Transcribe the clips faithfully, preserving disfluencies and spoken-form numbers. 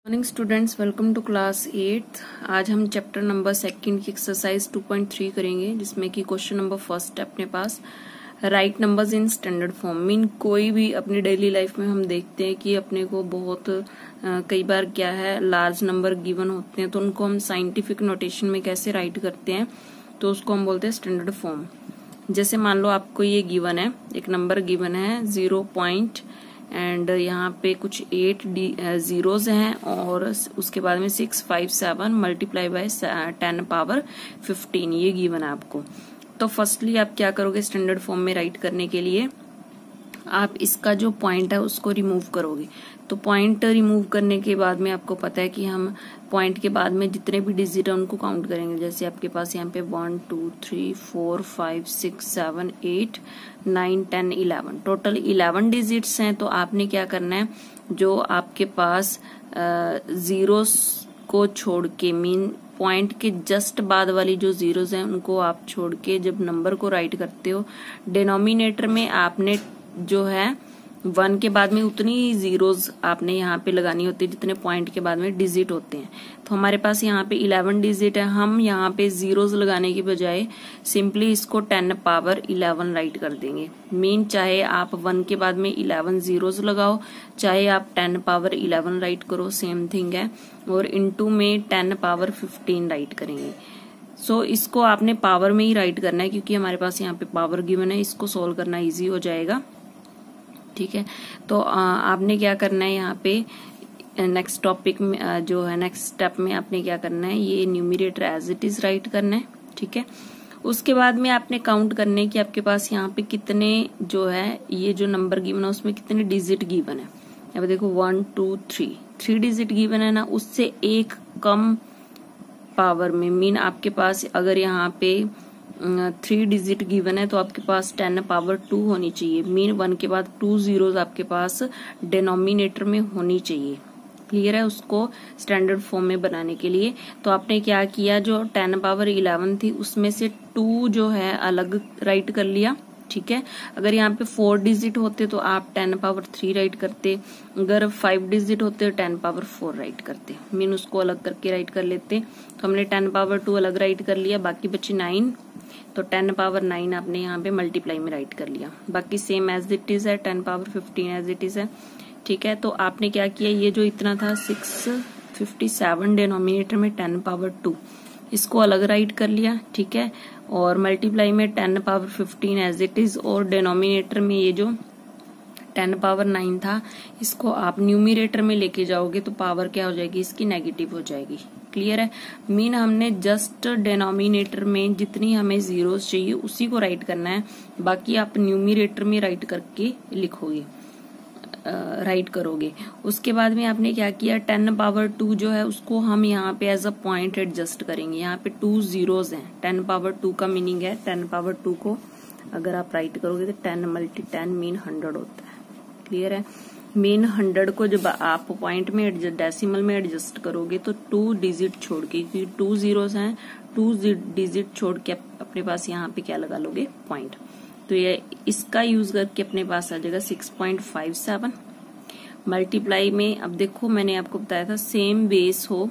Morning students, welcome to class eighth. आज हम chapter number second की एक्सरसाइज टू पॉइंट थ्री करेंगे, जिसमें कि क्वेश्चन नंबर फर्स्ट है अपने पास, write numbers in standard form. Mean कोई भी अपनी डेली लाइफ में हम देखते हैं कि अपने को बहुत आ, कई बार क्या है, लार्ज नंबर गिवन होते हैं, तो उनको हम साइंटिफिक नोटेशन में कैसे राइट करते हैं, तो उसको हम बोलते हैं स्टैंडर्ड फॉर्म। जैसे मान लो आपको ये गिवन है, एक नंबर गिवन है जीरो पॉइंट एंड यहाँ पे कुछ एट जीरोज हैं और उसके बाद में six five seven multiply by ten power fifteen, ये गिवन है आपको। तो फर्स्टली आप क्या करोगे, स्टैंडर्ड फॉर्म में राइट करने के लिए आप इसका जो पॉइंट है उसको रिमूव करोगे। तो पॉइंट रिमूव करने के बाद में आपको पता है कि हम पॉइंट के बाद में जितने भी डिजिट है उनको काउंट करेंगे। जैसे आपके पास यहाँ पे one two three four five six seven eight nine ten eleven, total eleven digits हैं। तो आपने क्या करना है, जो आपके पास जीरो को छोड़ के, मीन पॉइंट के जस्ट बाद वाली जो जीरोस हैं उनको आप छोड़ के जब नंबर को राइट करते हो, डिनोमिनेटर में आपने जो है वन के बाद में उतनी जीरोस आपने यहाँ पे लगानी होती है जितने पॉइंट के बाद में डिजिट होते हैं। तो हमारे पास यहाँ पे इलेवन डिजिट है, हम यहाँ पे जीरोस लगाने की बजाय सिंपली इसको टेन पावर इलेवन राइट कर देंगे। मीन चाहे आप वन के बाद में इलेवन जीरोस लगाओ, चाहे आप टेन पावर इलेवन राइट करो, सेम थिंग है। और इंटू में टेन पावर फिफ्टीन राइट करेंगे। सो so, इसको आपने पावर में ही राइट करना है, क्योंकि हमारे पास यहाँ पे पावर गिवन है, इसको सोल्व करना इजी हो जाएगा। ठीक है, तो आ, आपने क्या करना है, यहाँ पे नेक्स्ट टॉपिक में आ, जो है नेक्स्ट स्टेप में आपने क्या करना है, ये numerator as it is write करना है। ठीक है, उसके बाद में आपने काउंट करने कि आपके पास यहाँ पे कितने जो है, ये जो नंबर गिवन है उसमें कितने डिजिट गिवन है। अब देखो one two three three digit given है ना, उससे एक कम पावर में, मीन आपके पास अगर यहाँ पे थ्री डिजिट गिवन है तो आपके पास टेन पावर टू होनी चाहिए। मीन वन के बाद टू जीरोस आपके पास डिनोमिनेटर में होनी चाहिए। क्लियर है, उसको स्टैंडर्ड फॉर्म में बनाने के लिए। तो आपने क्या किया, जो टेन पावर इलेवन थी उसमें से टू जो है अलग राइट कर लिया। ठीक है, अगर यहाँ पे फोर डिजिट होते तो आप टेन पावर थ्री राइट करते, अगर फाइव डिजिट होते तो टेन पावर फोर राइट करते। मीन उसको अलग करके राइट कर लेते। तो हमने टेन पावर टू अलग राइट कर लिया, बाकी बची नाइन, तो टेन पावर नाइन आपने यहाँ पे मल्टीप्लाई में राइट कर लिया। बाकी सेम एज इट इज है, ten power fifteen as it is है। ठीक है, तो आपने क्या किया, ये जो इतना था सिक्स फिफ्टी सेवन डिनोमिनेटर में टेन पावर टू, इसको अलग राइट कर लिया। ठीक है, और मल्टीप्लाई में ten power fifteen as it is, और डिनोमिनेटर में ये जो टेन पावर नाइन था इसको आप न्यूमरेटर में लेके जाओगे तो पावर क्या हो जाएगी, इसकी नेगेटिव हो जाएगी। क्लियर है, मीन हमने जस्ट डिनोमिनेटर में जितनी हमें जीरोस चाहिए उसी को राइट करना है, बाकी आप न्यूमरेटर में राइट करके लिखोगे, राइट uh, करोगे। उसके बाद में आपने क्या किया, टेन पावर टू जो है उसको हम यहाँ पे एज अ पॉइंट एडजस्ट करेंगे। यहाँ पे टू जीरोस हैं, टेन पावर टू का मीनिंग है टेन पावर टू को अगर आप राइट करोगे तो ten multi ten mean hundred होता है। क्लियर है, मीन हंड्रेड को जब आप पॉइंट में डेसिमल में एडजस्ट करोगे तो टू डिजिट छोड़ के, क्योंकि टू जीरोस हैं, टू डिजिट छोड़ के अपने पास यहाँ पे क्या लगा लोगे, पॉइंट। तो ये इसका यूज करके अपने पास आ जाएगा six point five seven multiply में। अब देखो मैंने आपको बताया था सेम बेस हो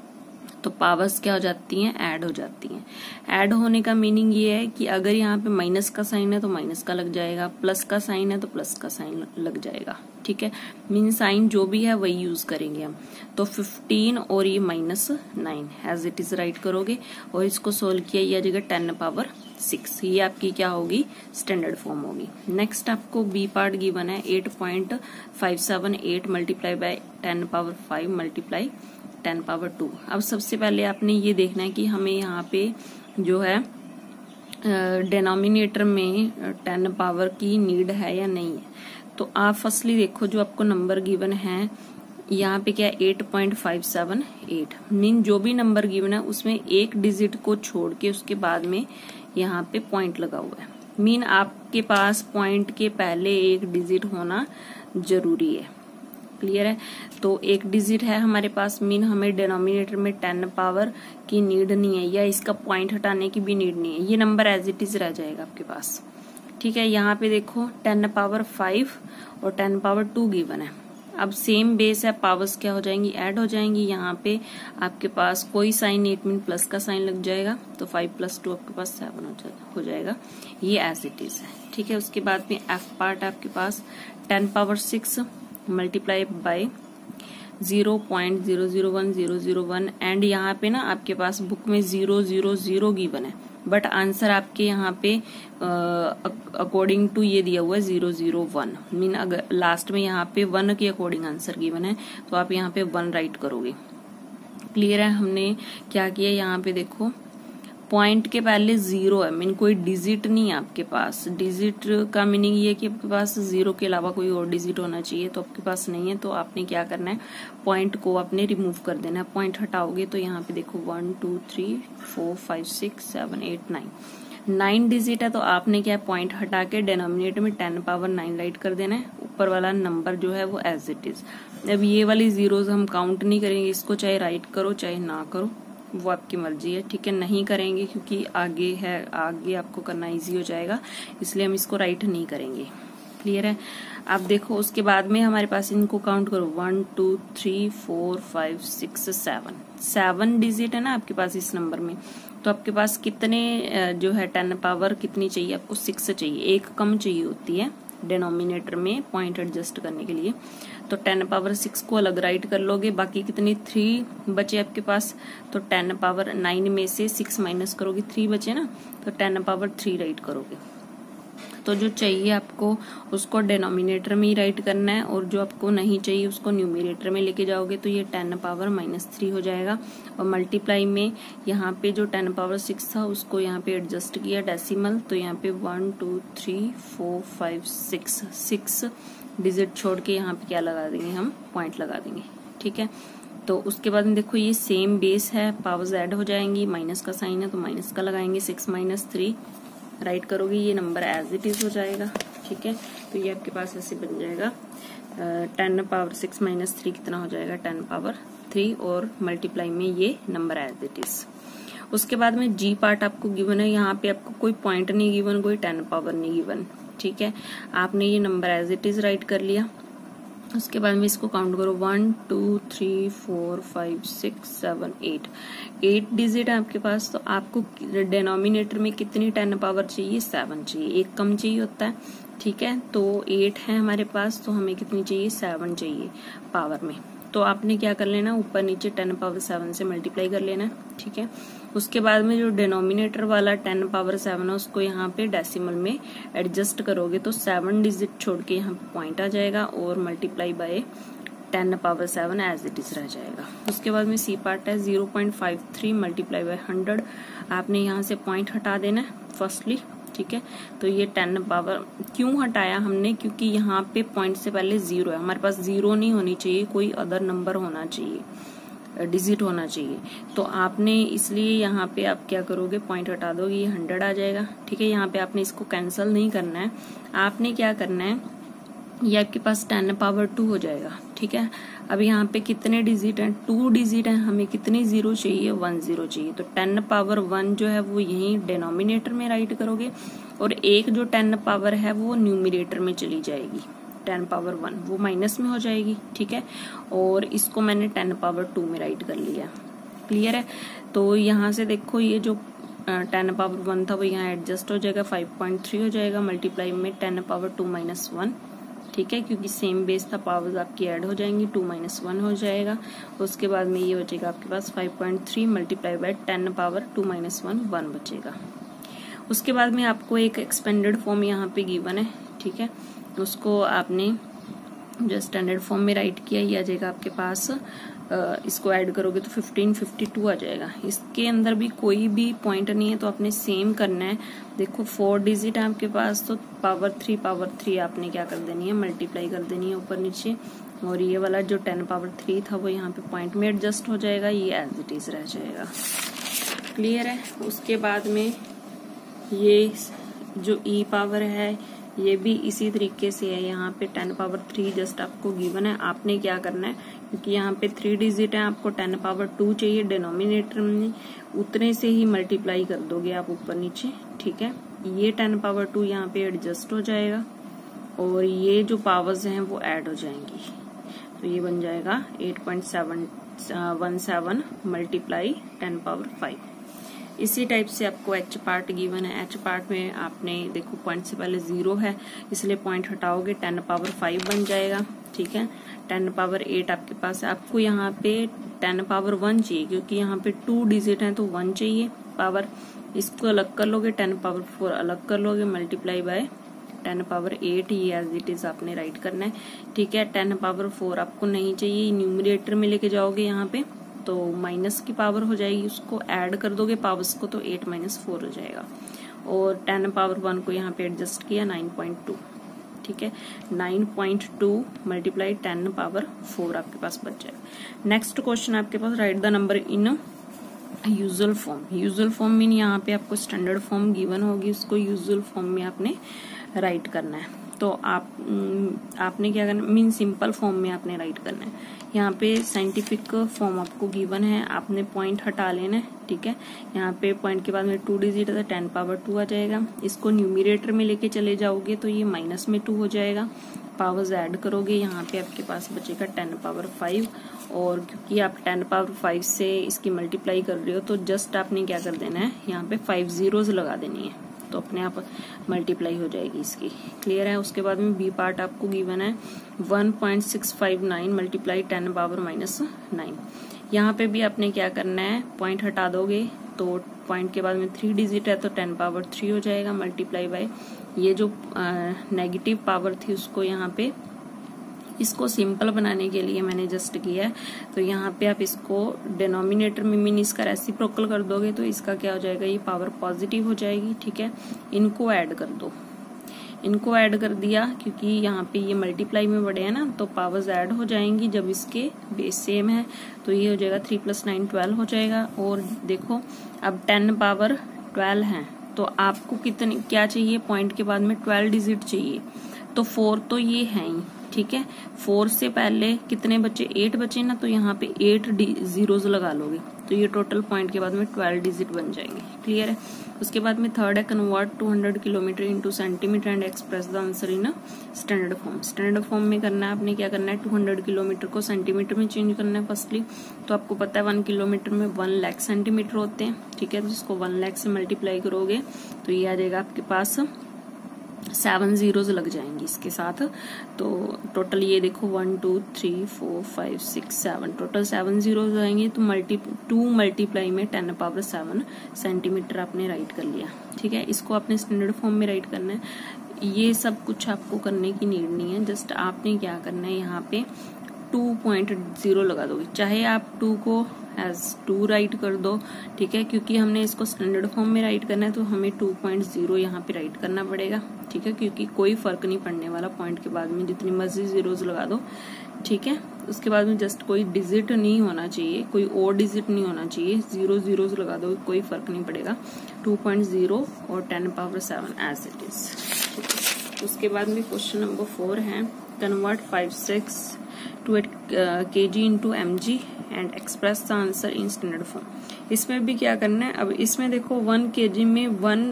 तो पावर्स क्या हो जाती हैं, ऐड हो जाती हैं। ऐड होने का मीनिंग ये है कि अगर यहाँ पे माइनस का साइन है तो माइनस का लग जाएगा, प्लस का साइन है तो प्लस का साइन लग जाएगा। ठीक है, मीन साइन जो भी है वही यूज करेंगे हम। तो फिफ्टीन और ये minus nine as it is write करोगे, और इसको सोल्व किया ये आ जाएगा टेन पावर सिक्स। ये आपकी क्या होगी, स्टैंडर्ड फॉर्म होगी। नेक्स्ट आपको बी पार्ट गिवन है, eight point five seven eight multiply by ten power five multiply ten power two. अब सबसे पहले आपने ये देखना है कि हमें यहाँ पे जो है डिनोमिनेटर में टेन पावर की नीड है या नहीं है। तो आप फर्स्टली देखो जो आपको नंबर गिवन है यहाँ पे क्या, eight point five seven eight, mean जो भी नंबर गिवन है उसमें एक डिजिट को छोड़ के उसके बाद में यहाँ पे पॉइंट लगा हुआ है। मीन आपके पास पॉइंट के पहले एक डिजिट होना जरूरी है। क्लियर है, तो एक डिजिट है हमारे पास, मीन हमें डिनोमिनेटर में टेन पावर की नीड नहीं है, या इसका पॉइंट हटाने की भी नीड नहीं है। ये नंबर एज इट इज रह जाएगा आपके पास। ठीक है, यहाँ पे देखो टेन पावर फाइव और टेन पावर टू गिवन है। अब सेम बेस है, पावर्स क्या हो जाएंगी, ऐड हो जाएंगी। यहाँ पे आपके पास कोई साइन एट मीन प्लस का साइन लग जाएगा, तो फाइव प्लस टू आपके पास सेवन हो जाएगा। ये एज इट इज है, ठीक है। उसके बाद में एफ पार्ट आपके पास ten power six multiply by zero point zero zero one zero zero one and यहाँ पे ना आपके पास बुक में जीरो जीरो जीरो गिवन है, बट आंसर आपके यहाँ पे अकॉर्डिंग टू ये दिया हुआ है जीरो जीरो वन, मीन अगर लास्ट में यहाँ पे वन के अकॉर्डिंग आंसर गिवन है तो आप यहाँ पे वन राइट करोगे। क्लियर है। हमने क्या किया यहाँ पे देखो, पॉइंट के पहले जीरो है, मीन कोई डिजिट नहीं है आपके पास। डिजिट का मीनिंग ये है कि आपके पास जीरो के अलावा कोई और डिजिट होना चाहिए, तो आपके पास नहीं है, तो आपने क्या करना है, पॉइंट को आपने रिमूव कर देना है। पॉइंट हटाओगे तो यहाँ पे देखो one two three four five six seven eight nine, nine digit है, तो आपने क्या पॉइंट हटा के डिनोमिनेटर में टेन पावर नाइन राइट कर देना है। ऊपर वाला नंबर जो है वो एज इट इज। अब ये वाली जीरोज हम काउंट नहीं करेंगे, इसको चाहे राइट करो चाहे ना करो, वो आपकी मर्जी है, ठीक है। नहीं करेंगे क्योंकि आगे है, आगे आपको करना इजी हो जाएगा, इसलिए हम इसको राइट नहीं करेंगे। क्लियर है। आप देखो उसके बाद में हमारे पास इनको काउंट करो, one two three four five six seven, seven digit है ना आपके पास इस नंबर में, तो आपके पास कितने जो है टेन पावर कितनी चाहिए आपको, सिक्स चाहिए, एक कम चाहिए होती है डिनोमिनेटर में पॉइंट एडजस्ट करने के लिए। तो टेन पावर सिक्स को अलग राइट कर लोगे, बाकी कितनी थ्री बचे आपके पास, तो टेन पावर नाइन में से सिक्स माइनस करोगे, थ्री बचे ना, तो टेन पावर थ्री राइट करोगे। तो जो चाहिए आपको उसको डिनोमिनेटर में ही राइट करना है, और जो आपको नहीं चाहिए उसको न्यूमिनेटर में लेके जाओगे तो ये टेन पावर माइनस थ्री हो जाएगा। और मल्टीप्लाई में यहाँ पे जो टेन पावर सिक्स था उसको यहाँ पे एडजस्ट किया डेसिमल, तो यहाँ पे one two three four five six, six digit छोड़ के यहाँ पे क्या लगा देंगे, हम पॉइंट लगा देंगे, ठीक है। तो उसके बाद में देखो ये सेम बेस है, पावर्स ऐड हो जाएंगी, माइनस का साइन है तो माइनस का लगाएंगे, सिक्स माइनस थ्री राइट करोगे, ये नंबर एज इट इज हो जाएगा, ठीक है। तो ये आपके पास ऐसे बन जाएगा, ten power six minus three कितना हो जाएगा, टेन पावर थ्री, और मल्टीप्लाई में ये नंबर एज इट इज। उसके बाद में जी पार्ट आपको गिवन है, यहाँ पे आपको कोई पॉइंट नहीं गिवन, कोई टेन पावर नहीं गिवन, ठीक है। आपने ये number as it is write कर लिया। उसके बाद में इसको काउंट करो, one two three four five six seven eight, eight digit है आपके पास, तो आपको डिनोमिनेटर में कितनी टेन पावर चाहिए, सेवन चाहिए, एक कम चाहिए होता है, ठीक है। तो एट है हमारे पास, तो हमें कितनी चाहिए, सेवन चाहिए पावर में। तो आपने क्या कर लेना, ऊपर नीचे टेन पावर सेवन से मल्टीप्लाई कर लेना, ठीक है। उसके बाद में जो डिनोमिनेटर वाला टेन पावर सेवन है उसको यहाँ पे डेसिमल में एडजस्ट करोगे तो सेवन डिजिट छोड़ के यहाँ पे पॉइंट आ जाएगा, और multiply by ten power seven as it is रह जाएगा। उसके बाद में सी पार्ट है zero point five three multiply by hundred, आपने यहाँ से पॉइंट हटा देना है फर्स्टली, ठीक है। तो ये टेन पावर क्यों हटाया हमने, क्योंकि यहाँ पे पॉइंट से पहले जीरो है, हमारे पास जीरो नहीं होनी चाहिए, कोई अदर नंबर होना चाहिए, डिजिट होना चाहिए, तो आपने इसलिए यहाँ पे आप क्या करोगे, पॉइंट हटा दोगे, ये हंड्रेड आ जाएगा, ठीक है। यहाँ पे आपने इसको कैंसिल नहीं करना है, आपने क्या करना है, ये आपके पास टेन पावर टू हो जाएगा, ठीक है। अब यहाँ पे कितने डिजिट हैं, टू डिजिट हैं, हमें कितनी जीरो चाहिए, वन जीरो चाहिए, तो टेन पावर वन जो है वो यही डिनोमिनेटर में राइट करोगे, और एक जो टेन पावर है वो न्यूमिनेटर में चली जाएगी, टेन पावर वन वो माइनस में हो जाएगी, ठीक है। और इसको मैंने टेन पावर टू में राइट कर लिया। क्लियर है। तो यहाँ से देखो ये जो टेन पावर वन था वो यहाँ एडजस्ट हो जाएगा, फाइव पॉइंट थ्री हो जाएगा, मल्टीप्लाई में ten power two minus one, ठीक है, क्योंकि सेम बेस था, पावर्स आपकी ऐड हो जाएंगी, टू माइनस वन हो जाएगा। उसके बाद में ये बचेगा आपके पास five point three multiply by ten power two minus one, one बचेगा। उसके बाद में आपको एक एक्सपेंडेड फॉर्म यहाँ पे गिवन है, ठीक है, उसको आपने जो स्टैंडर्ड फॉर्म में राइट किया, ये आ जाएगा आपके पास, इसको ऐड करोगे तो फिफ्टीन फिफ्टी टू आ जाएगा। इसके अंदर भी कोई भी पॉइंट नहीं है, तो आपने सेम करना है। देखो फोर डिजिट है आपके पास, तो पावर थ्री पावर थ्री आपने क्या कर देनी है, मल्टीप्लाई कर देनी है ऊपर नीचे, और ये वाला जो टेन पावर थ्री था वो यहाँ पे पॉइंट में एडजस्ट हो जाएगा, ये एज इट इज रह जाएगा। क्लियर है। उसके बाद में ये जो ई पावर है ये भी इसी तरीके से है, यहाँ पे टेन पावर थ्री जस्ट आपको गिवन है, आपने क्या करना है, क्योंकि यहाँ पे थ्री डिजिट है, आपको टेन पावर टू चाहिए डिनोमिनेटर में, उतने से ही मल्टीप्लाई कर दोगे आप ऊपर नीचे, ठीक है। ये टेन पावर टू यहाँ पे एडजस्ट हो जाएगा, और ये जो पावर्स हैं वो ऐड हो जाएंगी। तो ये बन जाएगा eight point seven one seven multiply ten power five. इसी टाइप से आपको एच पार्ट गिवन है। एच पार्ट में आपने देखो पॉइंट से पहले जीरो है, इसलिए पॉइंट हटाओगे टेन पावर फाइव बन जाएगा। ठीक है, टेन पावर एट आपके पास है। आपको यहाँ पे टेन पावर वन चाहिए, क्योंकि यहाँ पे टू डिजिट है तो वन चाहिए पावर। इसको अलग कर लोगे, टेन पावर फोर अलग कर लोगे, multiply by ten power eight, ये एज इट इज आपने राइट करना है। ठीक है, टेन पावर फोर आपको नहीं चाहिए, न्यूमरेटर में लेके जाओगे यहाँ पे तो माइनस की पावर हो जाएगी, उसको ऐड कर दोगे पावर्स को तो एट माइनस फोर हो जाएगा। और टेन पावर वन को यहाँ पे एडजस्ट किया नाइन पॉइंट टू। ठीक है, nine point two multiply ten power four आपके पास बच जाएगा। नेक्स्ट क्वेश्चन आपके पास, write the number in usual form. Usual form mean यहाँ पे आपको स्टैंडर्ड फॉर्म गिवन होगी, उसको यूजुअल फॉर्म में आपने राइट करना है। तो आप आपने क्या करना, मीन सिंपल फॉर्म में आपने राइट करना है। यहाँ पे साइंटिफिक फॉर्म आपको गिवन है, आपने पॉइंट हटा लेना है। ठीक है, यहाँ पे पॉइंट के बाद में टू डिजिट है तो टेन पावर टू आ जाएगा। इसको न्यूमरेटर में लेके चले जाओगे तो ये माइनस में टू हो जाएगा। पावर्स ऐड करोगे, यहाँ पे आपके पास बचेगा टेन पावर फाइव। और क्योंकि आप टेन पावर फाइव से इसकी मल्टीप्लाई कर रहे हो तो जस्ट आपने क्या कर देना है, यहाँ पे फाइव जीरोज लगा देनी है तो अपने आप मल्टीप्लाई हो जाएगी इसकी। क्लियर है। उसके बाद में बी पार्ट आपको गिवन है one point six five nine multiply ten power minus nine. यहाँ पे भी आपने क्या करना है, पॉइंट हटा दोगे तो पॉइंट के बाद में थ्री डिजिट है तो टेन पावर थ्री हो जाएगा, मल्टीप्लाई बाय ये जो नेगेटिव पावर थी उसको यहाँ पे, इसको सिंपल बनाने के लिए मैंने जस्ट किया है। तो यहाँ पे आप इसको डिनोमिनेटर में मीन इसका रेसिप्रोकल कर दोगे तो इसका क्या हो जाएगा, ये पावर पॉजिटिव हो जाएगी। ठीक है, इनको ऐड कर दो, इनको ऐड कर दिया क्योंकि यहाँ पे ये मल्टीप्लाई में बड़े हैं ना तो पावर्स ऐड हो जाएंगी। जब इसके बेस सेम है तो ये हो जाएगा थ्री प्लस नाइन ट्वेल्व हो जाएगा। और देखो अब टेन पावर ट्वेल्व है तो आपको कितनी क्या चाहिए, पॉइंट के बाद में ट्वेल्व डिजिट चाहिए। तो फोर तो ये है ही। ठीक है, फोर से पहले कितने बचे, एट बचे ना, तो यहाँ पे एट जीरोज लगा लोगे तो ये टोटल पॉइंट के बाद में ट्वेल्व डिजिट बन जाएंगे। क्लियर है। उसके बाद में थर्ड है convert two hundred kilometre into centimetre and express the answer in standard form. Standard form में करना है आपने, क्या करना है, टू हंड्रेड किलोमीटर को सेंटीमीटर में चेंज करना है फर्स्टली। तो आपको पता है वन किलोमीटर में वन लाख सेंटीमीटर होते हैं। ठीक है, तो इसको वन लाख से मल्टीप्लाई करोगे तो ये आ जाएगा आपके पास सेवन जीरोज लग जाएंगी इसके साथ। तो टोटल ये देखो one two three four five six seven, total seven zeros आएंगे। तो मल्टी टू मल्टीप्लाई में टेन पावर सेवन सेंटीमीटर आपने राइट कर लिया। ठीक है, इसको आपने स्टैंडर्ड फॉर्म में राइट करना है। ये सब कुछ आपको करने की नीड नहीं है, जस्ट आपने क्या करना है, यहाँ पे टू पॉइंट जीरो लगा दोगे, चाहे आप टू को एज टू राइट कर दो। ठीक है, क्योंकि हमने इसको स्टैंडर्ड फॉर्म में राइट करना है तो हमें टू पॉइंट जीरो यहाँ पे राइट करना पड़ेगा। ठीक है, क्योंकि कोई फर्क नहीं पड़ने वाला, पॉइंट के बाद में जितनी मर्जी जीरोज लगा दो। ठीक है, उसके बाद में जस्ट कोई डिजिट नहीं होना चाहिए, कोई और डिजिट नहीं होना चाहिए, जीरो जीरोज लगा दो, कोई फर्क नहीं पड़ेगा। टू पॉइंट जीरो और ten power seven as it is. ठीक है, उसके बाद में क्वेश्चन नंबर फोर है convert five six two eight K G into M G and express the answer in standard form. इसमें भी क्या करना है, अब इसमें देखो वन के जी में one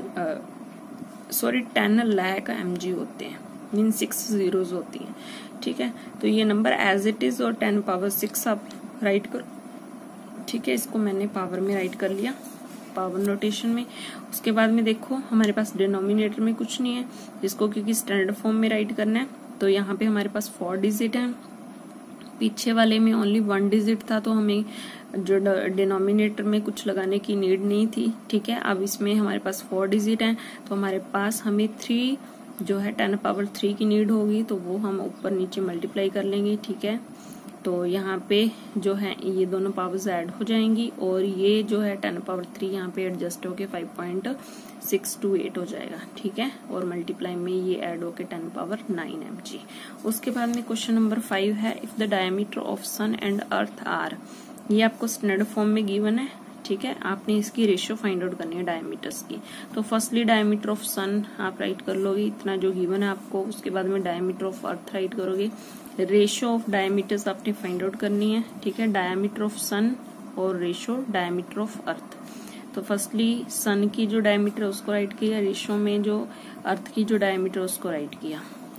sorry ten lakh M G होते हैं, मीन सिक्स जीरोज होती हैं। ठीक है, तो ये नंबर एज इट इज और टेन पावर सिक्स आप राइट करो। ठीक है, इसको मैंने पावर में राइट कर लिया, पावर नोटेशन में। उसके बाद में देखो हमारे पास डिनोमिनेटर में कुछ नहीं है, जिसको क्योंकि स्टैंडर्ड फॉर्म में राइट करना है। तो यहाँ पे हमारे पास फोर डिजिट है, पीछे वाले में ओनली वन डिजिट था तो हमें जो डिनोमिनेटर में कुछ लगाने की नीड नहीं थी। ठीक है, अब इसमें हमारे पास फोर डिजिट है तो हमारे पास हमें थ्री जो है टेन पावर थ्री की नीड होगी, तो वो हम ऊपर नीचे मल्टीप्लाई कर लेंगे। ठीक है, तो यहाँ पे जो है ये दोनों पावर्स ऐड हो जाएंगी और ये जो है टेन पावर थ्री यहाँ पे एडजस्ट होके five point six two eight हो जाएगा। ठीक है, और मल्टीप्लाई में ये ऐड होके ten power nine M G. उसके बाद में क्वेश्चन नंबर फाइव है if the diameter of sun and earth are. ये आपको स्टैंडर्ड फॉर्म में गिवन है। ठीक है, आपने इसकी रेशियो फाइंड आउट करनी है डायमीटर्स की। तो फर्स्टली डायमीटर ऑफ सन आप राइट कर लोगे, इतना जो गिवन है आपको। उसके बाद में डायमीटर ऑफ अर्थ राइट करोगे, रेशियो ऑफ डायमीटर्स आपने फाइंड आउट करनी है। ठीक है, डायमीटर ऑफ सन और रेशियो डायमीटर ऑफ अर्थ। तो फर्स्टली सन की जो डायमीटर है उसको राइट किया, रेशियो में जो अर्थ की जो डायमीटर उसको राइट किया।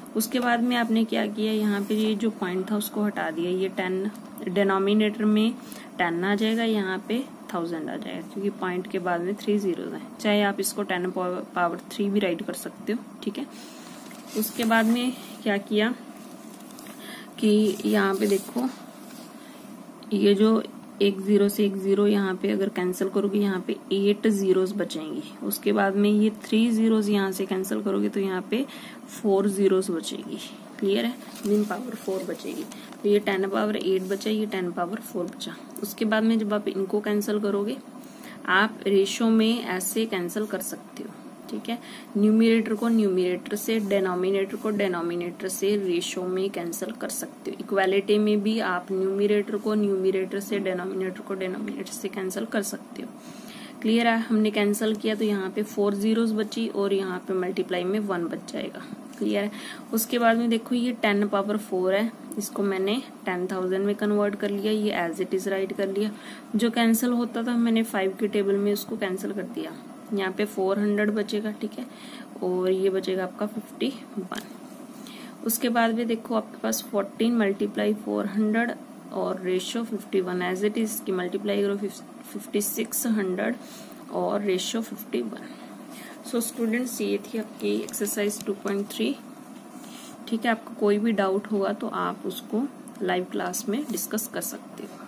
उसके बाद में आपने क्या किया, यहाँ पे ये जो पॉइंट था उसको हटा दिया, ये टेन डिनोमिनेटर में टेन आ जाएगा, यहाँ पे थाउजेंड आ जाएगा क्योंकि पॉइंट के बाद में थ्री जीरो है। चाहे आप इसको टेन पावर थ्री भी राइट कर सकते हो, ठीक है। उसके बाद में क्या किया कि यहाँ पे देखो ये जो एक जीरो से एक जीरो यहाँ पे अगर कैंसिल करोगे यहाँ पे एट जीरोस बचेंगी। उसके बाद में ये थ्री जीरोस यहाँ से कैंसिल करोगे तो यहाँ पे फोर जीरोस बचेगी। क्लियर है, मीन पावर फोर बचेगी। तो ये टेन पावर एट बचा, ये टेन पावर फोर बचा। उसके बाद में जब आप इनको कैंसिल करोगे आप रेशो में ऐसे कैंसिल कर सकते हो, ठीक है। न्यूमिनेटर को न्यूमिनेटर से, डेनोमिनेटर को डेनोमिनेटर से रेशो में कैंसिल कर सकते हो। इक्वालिटी में भी आप न्यूमिनेटर को न्यूमिनेटर से, डेनोमिनेटर को डेनोमिनेटर से कैंसिल कर सकते हो। क्लियर है, हमने कैंसिल किया तो यहाँ पे फोर जीरोस बची और यहाँ पे मल्टीप्लाई में वन बच जाएगा। क्लियर है। उसके बाद में देखो ये टेन पावर फोर है, इसको मैंने टेन थाउजेंड में कन्वर्ट कर लिया, ये एज इट इज राइट कर लिया। जो कैंसिल होता था मैंने फाइव के टेबल में उसको कैंसिल कर दिया। यहाँ पे फोर हंड्रेड बचेगा, ठीक है, और ये बचेगा आपका फिफ्टी वन। उसके बाद भी देखो आपके पास फोर्टीन मल्टीप्लाई फोर हंड्रेड और ratio fifty one as it is की मल्टीप्लाई करो फिफ्टी सिक्स हंड्रेड और ratio fifty one. So students ये थी आपकी एक्सरसाइज टू पॉइंट थ्री, ठीक है। आपको कोई भी डाउट होगा तो आप उसको लाइव क्लास में डिस्कस कर सकते हो।